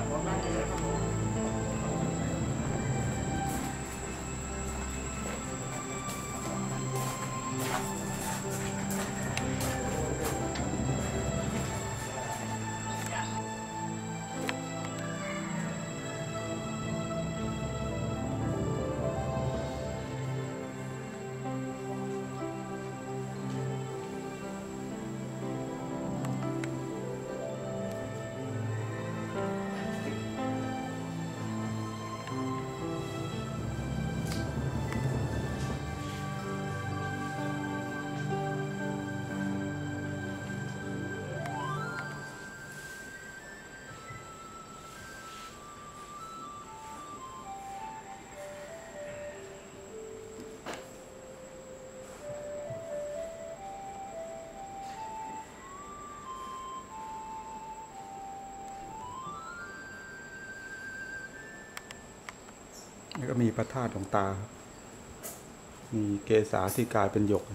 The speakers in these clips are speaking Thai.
แล้วก็มีพระธาตุหลวงตามีเกศาที่กลายเป็นหยก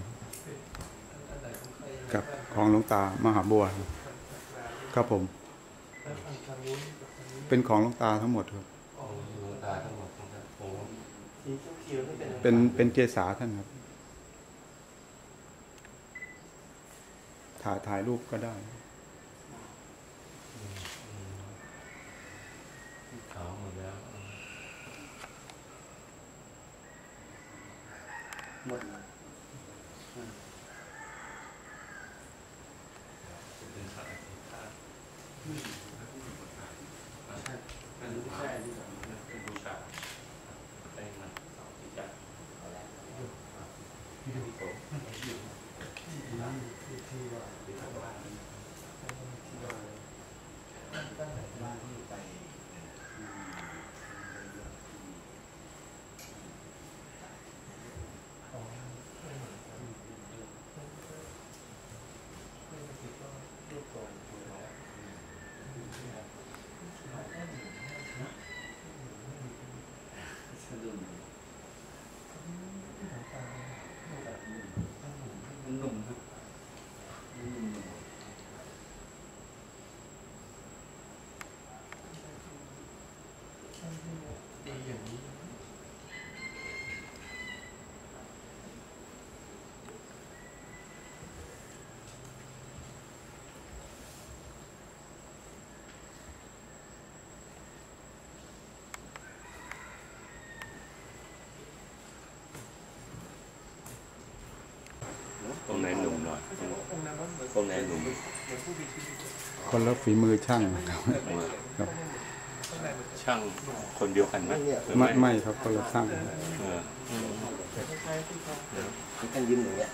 กับของหลวงตามหาบัวครับผมเป็นของหลวงตาทั้งหมดครับเป็นเกศาท่านครับถ่ายรูปก็ได้ขาวหมดแล้วหมดเลยเป็นสัตว์ที่ฆ่าเป็นบูชาเป็นบูชาไปมันสองที่จัดที่ดูผมที่ว่าที่ทำบ้านที่ว่าตั้งแต่บ้านที่ไปหนุ่มครับดีอย่างนี้ตรงไหนหนุ่มหน่อยตรงไหนหนุ่มคนละฝีมือช่างครับช่างคนเดียวกันไหมไม่ครับคนละช่างท่านยิ้มอย่างเงี้ย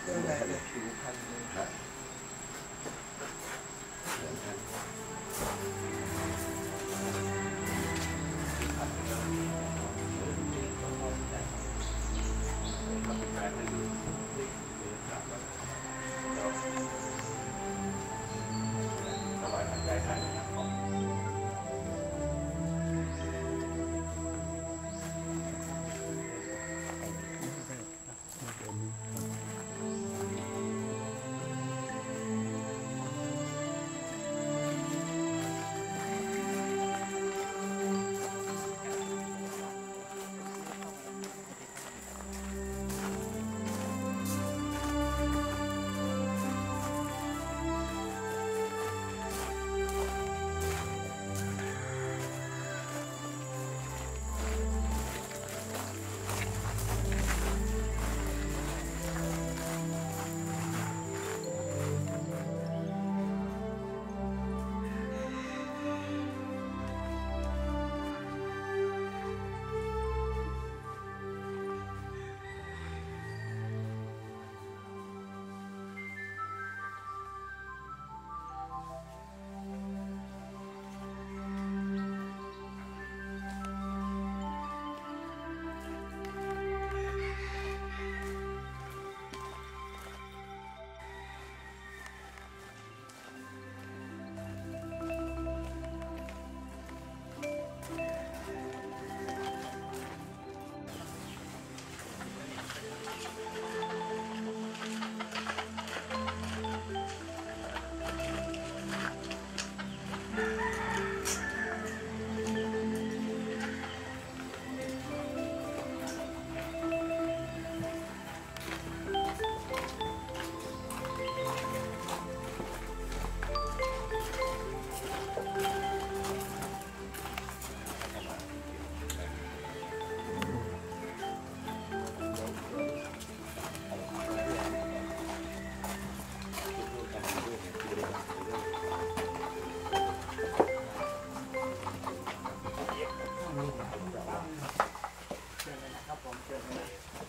เลยนะครับผมเชิญเลย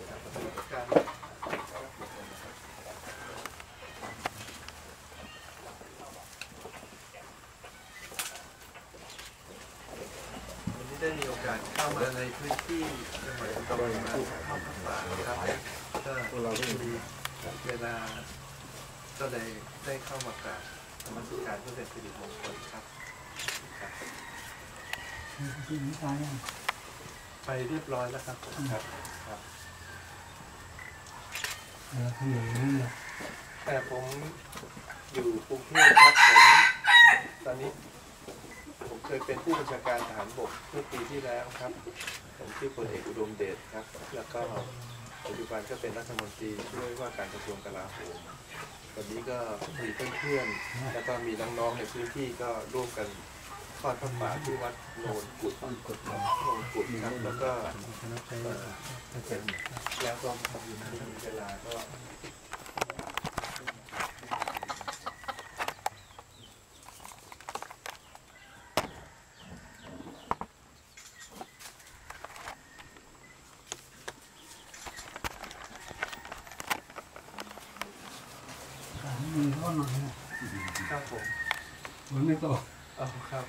วันนี้ได้มีโอกาสเข้ามาในพื้นที่จังหวัดอุดรธานีเข้าพบปะนะครับก็เราได้มีเวลาก็เลยได้เข้ามากราบนมัสการเพื่อเป็นสิริมงคลครับไปเรียบร้อยแล้วครับครับแต่ผมอยู่กรุงเทพครับผมตอนนี้ผมเคยเป็นผู้บัญชาการทหารบกเมื่อปีที่แล้วครับผมชื่อพลเอกอุดมเดชครับแล้วก็ปัจจุบันก็เป็นรัฐมนตรีช่วยว่าการกระทรวงกลาโหมวันนี้ก็มีเพื่อนๆแล้วก็มีน้องๆในพื้นที่ก็ร่วมกันทอดผ้าป่าที่วัดโนนกุดครับแล้วก็แล้วก็มีเวลาก็ครับผมมันไม่ต่อครับ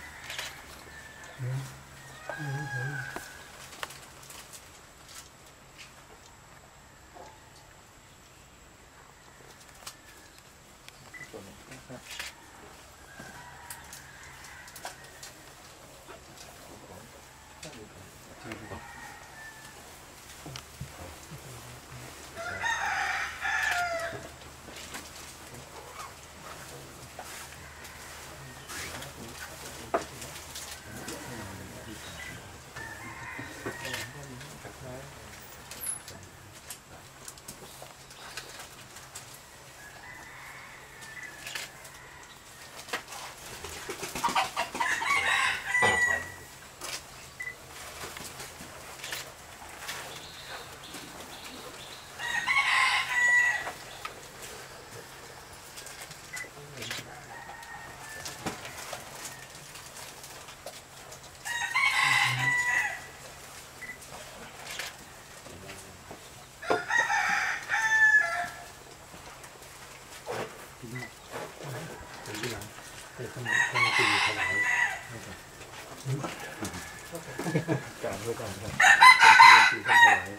การด้วยกันครับเป็นที่ทำถวาย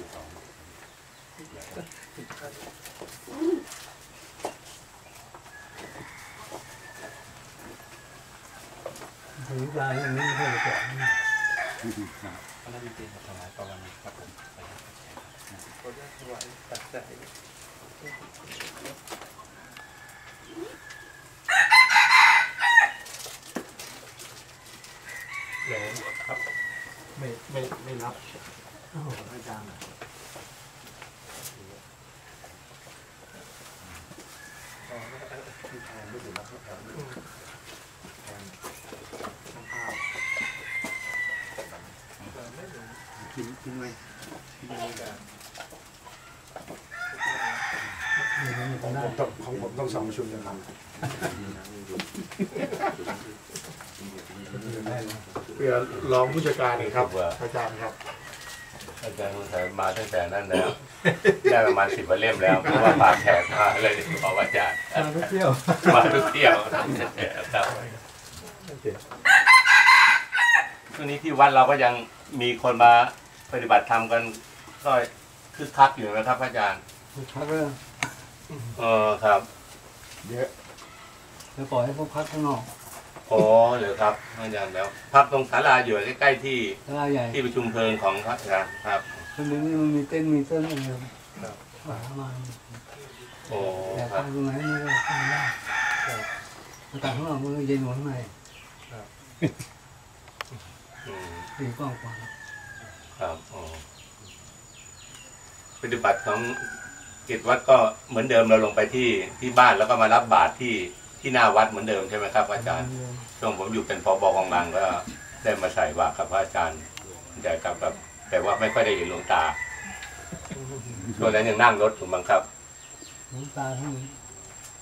ถึงใจอย่างนี้ไม่ได้ก่อนพระบิดาถวายประวันครับผมขอถวายตัดใจแล้วครับไม่รับอาจารย์ที่แทนไม่ถึงรับแทนกินไหมของผมต้อง2 ชุดนะครับเพื่อรองผู้จัดการนี่ครับอาจารย์ครับอาจารย์มาตั้งแต่นั้นแล้วได้ประมาณ10 วันเล่มแล้วเพราะว่าปากแขกมาเลยขออาจารย์มาทุกเที่ยวครับช่วงนี้ที่วัดเราก็ยังมีคนมาปฏิบัติธรรมกันก็คึกคักอยู่นะครับอาจารย์พักเลยครับเยอะแล้วปล่อยให้พวกพักข้างนอกอ๋อเหรอครับอาจารย์แล้วพักตรงศาลาอยู่ใกล้ๆที่ศาลาใหญ่ที่ประชุมเพลิงของพระอาจารย์ครับตรงนี้มันมีเต้นอะไรครับมาโอ้แต่ทางตรงไหนไม่ได้ทำได้แต่ข้างนอกมันเย็นกว่าข้างในดีกว้างกว่าครับปฏิบัติของกิจวัดก็เหมือนเดิมเราลงไปที่บ้านแล้วก็มารับบาตรที่หน้าวัดเหมือนเดิมใช่ไหมครับอาจารย์ช่วงผมอยู่เป็นผบ.กองรังก็ได้มาใส่บาตรกับพระอาจารย์ใหญ่กับแต่ว่าไม่ค่อยได้เห็นหลวงตาช่วงนั้นยังนั่งรถอยู่มั้งครับหลวงตาท่าน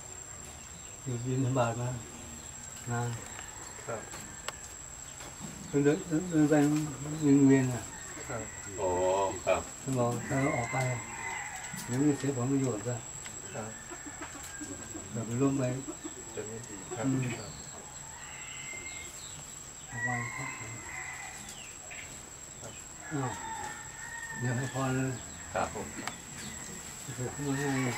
อยู่บิณฑบาตมาครับไปเดินไปเวียนอ่ะครับโอ้ครับท่านบอกถ้าเราออกไปเดี๋ยวมันเสียผลประโยชน์ด้วยครับแบบไปร่วมไปจะไม่ดีครับครับออกไปครับอ้าวเดี๋ยวให้พรเลยครับผมเกิดขึ้นมาง่ายเลย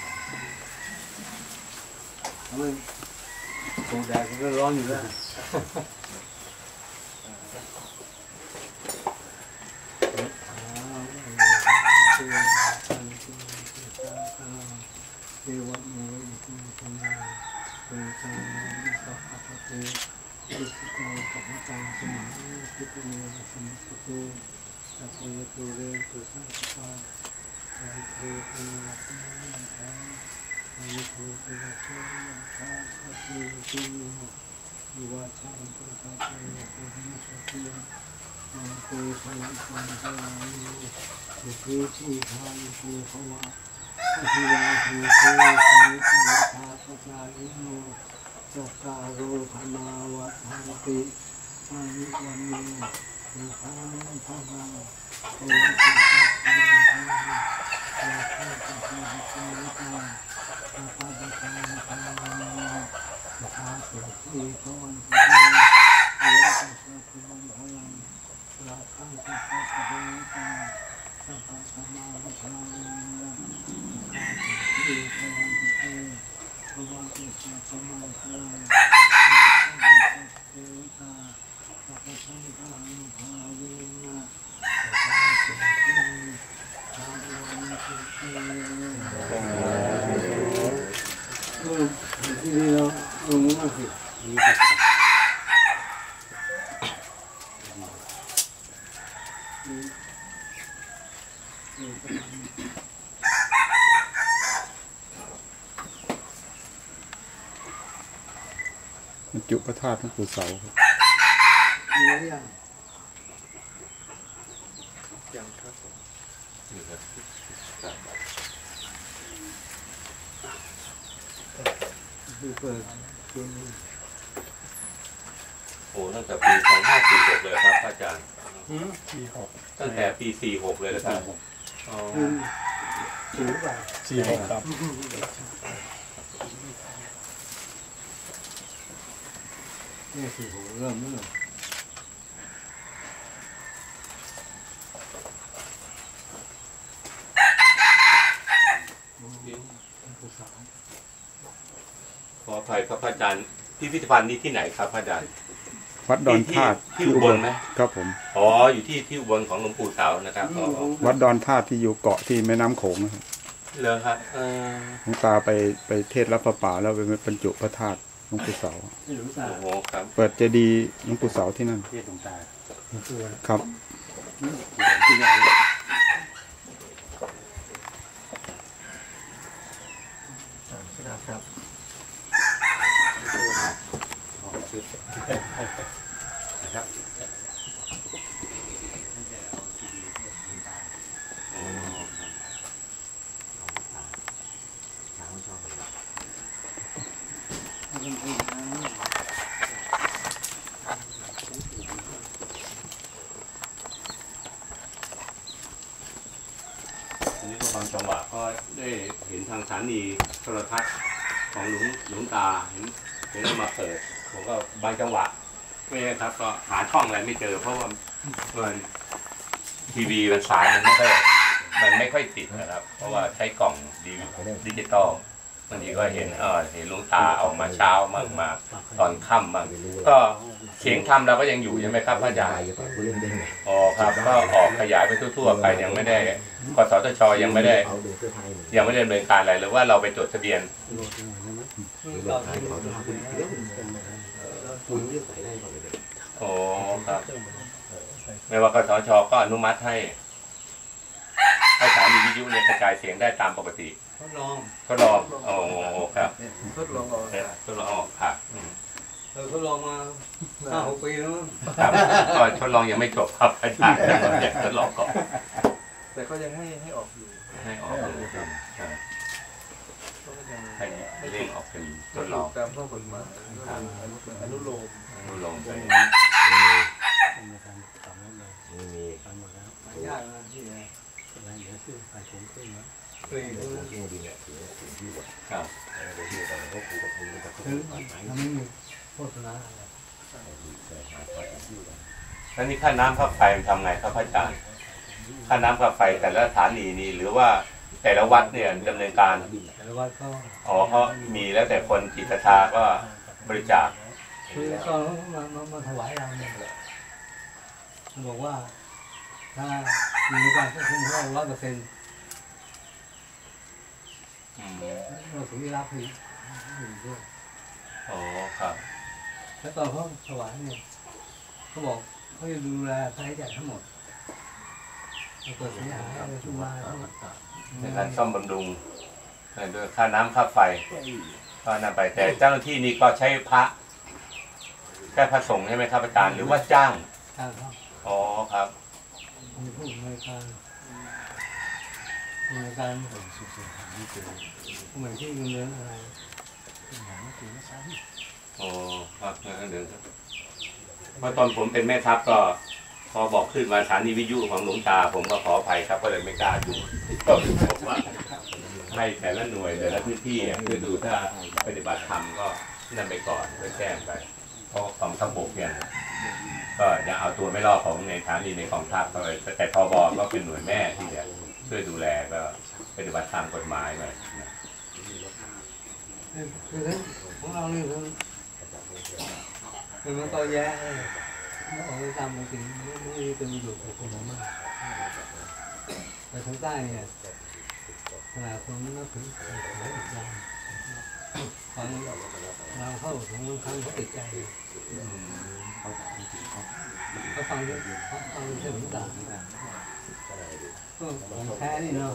ทำไมโงแดดก็ร้อนอยู่แล้วเทวะโมวิปุสัมมาเป็นสัมมาสัพพะเตอิสิโกสัพพะตังสมาธิปุเรนะสัมปะตุสัพเพตุเรตุสังฆาสัพเพตุนะสัมมาทาสัพเพตุนะสัมมาทาสัพเพตุนะวิวัชชันตุสัพเพตุนะสัพเพอาเตสัมสัมสัมสุขีทีฆายุโกภวะอภิวาทิโกสัมมิทาปัจจายิโนจัตตารโอธรรมาวัฏฐานติอายุวันโนสุขังภะลังโอติสัพพะมังคังยะถาสัพพะสัพพะสัพพะสัพพะสัพพะสัพพะสุขีโกนภะลังโอติสัพพะมังคังยะถาสัพพะสัพพะสัพพะสัมมาสัพพะสุขีโกนภะลังภะวัติสัพพะมังคังสัพพะสังฆังภาเวนะสัพพะสุขีภาวันตุเตที่นี่เราลงมาสิบรรจุพระธาตุหลวงปู่เสาครับมีอะไรอย่างยังครับผมนี่ครับคือเปิดคือโอ้ตั้งแต่ปี2546เลยครับอาจารย์ที่หกตั้งแต่ปี46เลยนะครับอ๋อถือไปที่หกครับนี่คือผมเริ่มเมื่อผู้สาวขออภัยครับอาจารย์พิพิธภัณฑ์นี้ที่ไหนครับอาจารย์วัดดอนธาตุที่อุบลไหมครับผมอ๋ออยู่ที่อุบลของหลวงปู่เสานะครับอ๋อวัดดอนธาตุที่อยู่เกาะที่แม่น้ำโขงนะครับเลยครับหลวงตาไปเทศรับพระป่าแล้วไปบรรจุพระธาตุหลวงปู่เสาที่หลวงตาโอ้โหครับเปิดเจดีย์หลวงปู่เสาที่นั่นเทศหลวงตาตัวครับที่ไหนครับนะครับอ๋อ อันนี้ก็บางจังหวะก็ได้เห็นทางสถานีโทรทัศน์ของหลวงตาเห็นมาเปิดผมก็บางจังหวะไม่ใช่ครับก็หาช่องอะไรไม่เจอ เพราะว่ามันทีวีมันสายมันไม่ค่อยติดนะครับ เพราะว่าใช้กล่องดิจิตอลบางทีก็เห็นหลวงตาออกมาเช้ามากมาตอนค่ำบ้างก็เสียงธรรมเราก็ยังอยู่ใช่ไหมครับพระอาจารย์อ๋อครับก็ออกขยายไปทั่วๆไปยังไม่ได้กสทชยังไม่ได้ดำเนินการอะไรหรือว่าเราไปจดทะเบียนโอ้ครับไม่ว่ากสทชก็อนุมัติให้สถานีวิทยุเนี่ยกระจายเสียงได้ตามปกติทดลองโอ้ครับทดลองออกครับทดลองมา5-6 ปีแล้วครับก็ทดลองยังไม่จบครับอาจารย์ทดลองก่อนแต่ก็ยังให้ออกอยู่ให้ออกเลยครับก็ยังให้เร่งออกเป็นทดลองตามข้อกฎหมายอนุโลมลงไปมาทำสองแล้วเลยไม่มีทำหมดแล้วยากนะที่อะไรเดี๋ยวซื้อใส่ถุงขึ้นแล้วเปลี่ยนเรื่เลองยที่ดินเนี่ยถึงที่หมดครับแล้วก็ที่แต่ก็ครูก็ครูมันจะซื้อทำไม่มีโฆษณาอะไรแต่หาข้อถึงที่กันแล้วนี่ค่าน้ำค่าไฟมันทำไงครับพระอาจารย์ค่าน้ำค่าไฟแต่ละสถานีนี่หรือว่าแต่ละวัดเนี่ยดำเนินการแต่ละวัดก็อ๋อเขามีแล้วแต่คนจิตศรัทธาก็บริจาคคือตอนมาถวายเราเนี่ยบอกว่าถ้ามีการควบคุมของเรา100%เราถึงได้รับผลิตด้วยอ๋อครับแล้วตอนเขาถวายเนี่ยเขาบอกเขาจะดูแลค่าใช้จ่ายทั้งหมดเกิดเสียหายอะไรขึ้นมาทั้งหมดในการซ่อมบำรุงด้วยค่าน้ำค่าไฟก็นั่นไปแต่เจ้าหน้าที่นี่ก็ใช้พระแค่พระสงฆ์ใช่ไหมครับอาจารย์หรือว่าจ้างทางเขาอ๋อครับมีผู้ในการเหมือนที่เงินเดือนอะไรอ๋อครับเดี๋ยวเพราะตอนผมเป็นแม่ทัพก็พอบอกขึ้นมาสถานีวิทยุของหลวงตาผมก็ขออภัยครับก็เลยไม่กล้าดูก็บอกว่าให้แต่ละหน่วยแต่ละพื้นที่เพื่อดูถ้าปฏิบัติธรรมก็นั่นไปก่อนเพื่อแจ้งไปเพราะกองทัพบกเนี่ยก็จะเอาตัวไม่รอดของในสถานีในกองทัพก็เลยแต่พบก็เป็นหน่วยแม่ที่จะช่วยดูแลก็ปฏิบัติตามกฎหมายหน่อยคือของเราเนี่ยคือมันต่อแย่มันออกไปตามจริงไม่ได้เป็นประโยชน์กับคนมากแต่ทางใต้เนี่ยขนาดคนนับถือหลายอิสลามฟังเราเข้าถึงบางครั้งเขาติดใจเขาฟังเรื่องหลวงตาก็ของแท้นี่เนาะ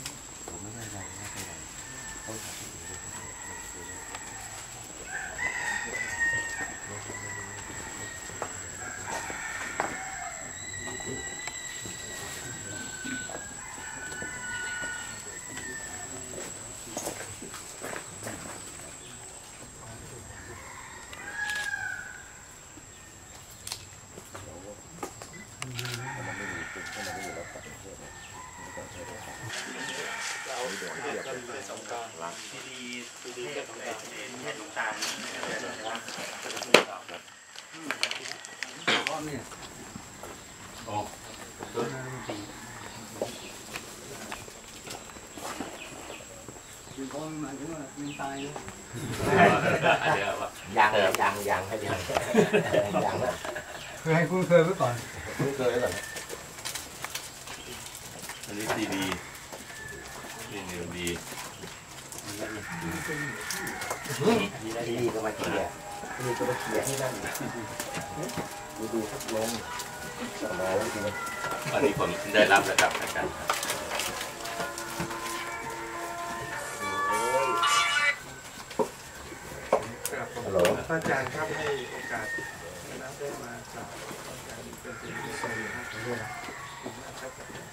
เนี่ยอ๋อคือเขาหมายถึงว่ามันตายเลยยังให้ยังนะคือให้คุ้นเคยไว้ก่อนไม่เคยเลยอันนี้ซีดีนี่นิวดีดีก็มาเขี่ยนี่ก็มาเขี่ยให้นั่นดูสักลมมาแล้วจริงอันนี้ผมได้รับระดับอาจารย์ฮัลโหลพระอาจารย์ครับให้โอกาสนะได้มากราบอาจารย์เป็นสิ่งที่สวยครับ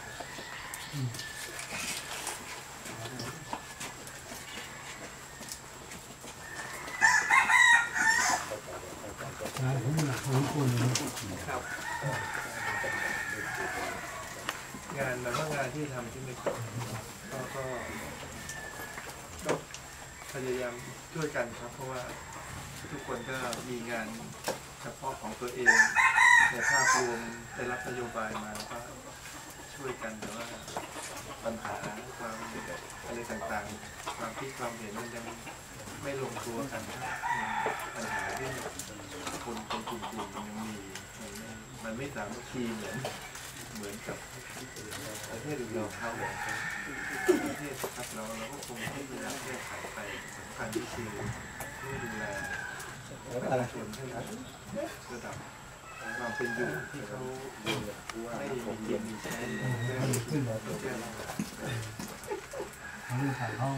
ครับงานแต่ว่างานที่ทำที่ไม่จบก็พยายามช่วยกันครับเพราะว่าทุกคนก็มีงานเฉพาะของตัวเองในภาพรวมได้รับนโยบายมาแล้วก็ช่วยกันแต่ว่าปัญหาความอะไรต่างๆความคิดความเห็นมันยังไม่ลงตัวกันปัญหาเรื่องคนกลุ่มมันยังมีมันไม่สามัคคีเหมือนกับประเทศอื่นเราเขาประเทศครับเราก็คงให้พยายามแก้ไขไปสำคัญที่คือดูแลประชาชนให้ระดับความเป็นอยู่ที่เขาไม่มีกินมีใช้ขึ้นมาแก้ปัญหาเขาเรื่องถ่ายห้อง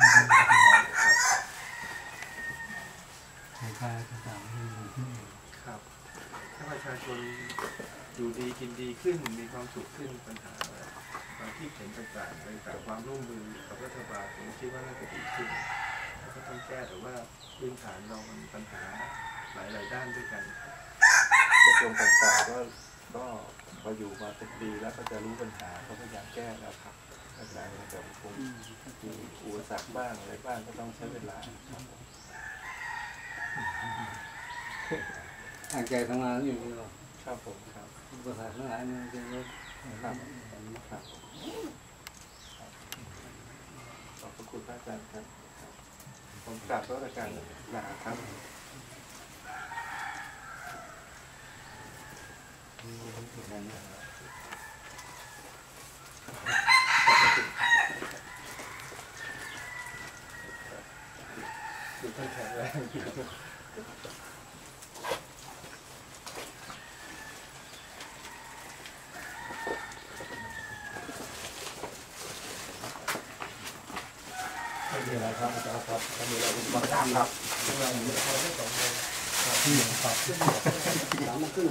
ในการต่างๆที่มีขึ้นครับถ้าประชาชนอยู่ดีกินดีขึ้นมีความสุขขึ้นปัญหาความคิดเห็นต่างๆความร่วมมือกับรัฐบาลผมคิดว่าน่าจะดีขึ้นแล้วก็ต้องแก้แต่ว่าพื้นฐานเรามันปัญหาหลายด้านด้วยกันอบรมต่างๆก็พออยู่มาเป็นปีแล้วก็จะรู้ปัญหาก็พยายามแก้แล้วครับปัญหาแต่คงมีอุปสรรคบ้างอะไรบ้างก็ต้องใช้เวลาครับตั้งใจทำงานอยู่นี่หรอครับผมครับอุปสรรคทั้งหลายมันจะลดครับครับขอบพระคุณพระอาจารย์ครับผมกราบพระอาจารย์ลาครับ ดูท่านแข็งแรงไม่มีอะไรครับอาจารย์ครับไม่มีอะไรเป็นบางด้านครับเราไม่ได้ทำให้สองเลยครับสามครึ่ง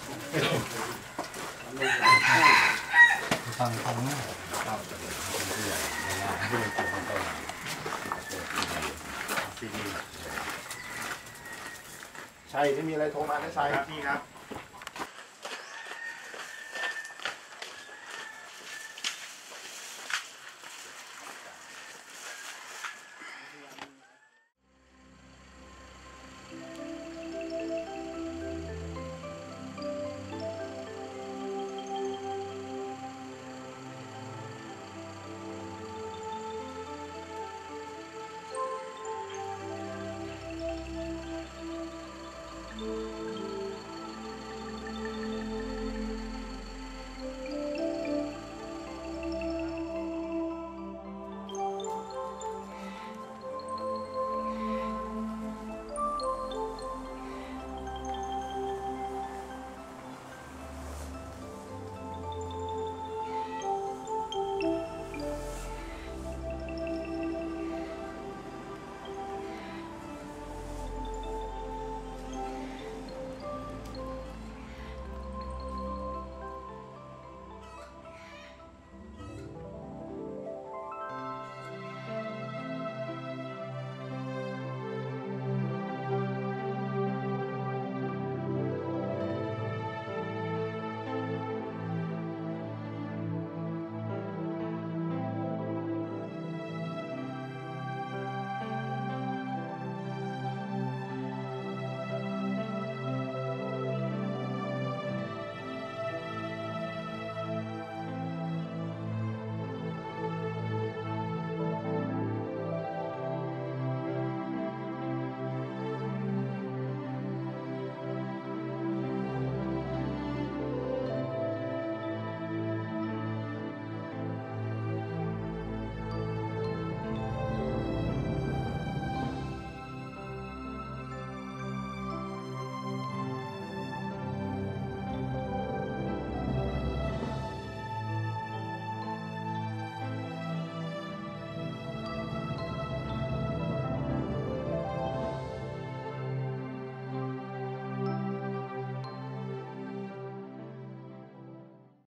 ฟังหน้าครับใช่ไม่มีอะไรโทรมาได้ใช่ครับนี่ครับ